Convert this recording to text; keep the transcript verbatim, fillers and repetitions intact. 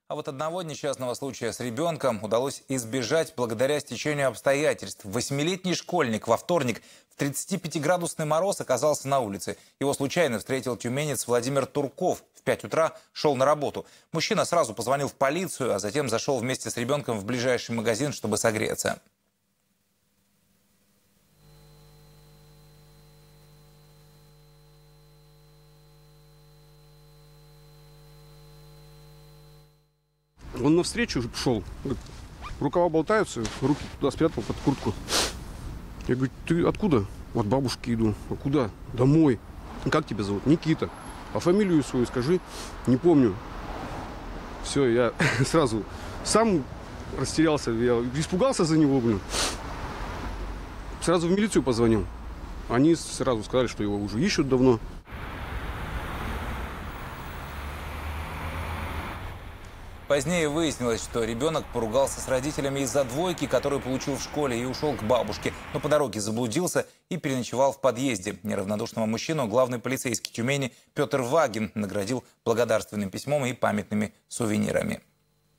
А вот одного несчастного случая с ребенком удалось избежать благодаря стечению обстоятельств. Восьмилетний школьник во вторник в тридцатипятиградусный мороз оказался на улице. Его случайно встретил тюменец Владимир Турков. В пять утра шел на работу. Мужчина сразу позвонил в полицию, а затем зашел вместе с ребенком в ближайший магазин, чтобы согреться. Он навстречу шел, рукава болтаются, руки туда спрятал под куртку. Я говорю, ты откуда? От бабушки иду. А куда? Домой. Как тебя зовут? Никита. А фамилию свою скажи. Не помню. Все, я сразу сам растерялся, я испугался за него, блин. Сразу в милицию позвонил. Они сразу сказали, что его уже ищут давно. Позднее выяснилось, что ребенок поругался с родителями из-за двойки, которую получил в школе, и ушел к бабушке. Но по дороге заблудился и переночевал в подъезде. Неравнодушного мужчину главный полицейский Тюмени Петр Вагин наградил благодарственным письмом и памятными сувенирами.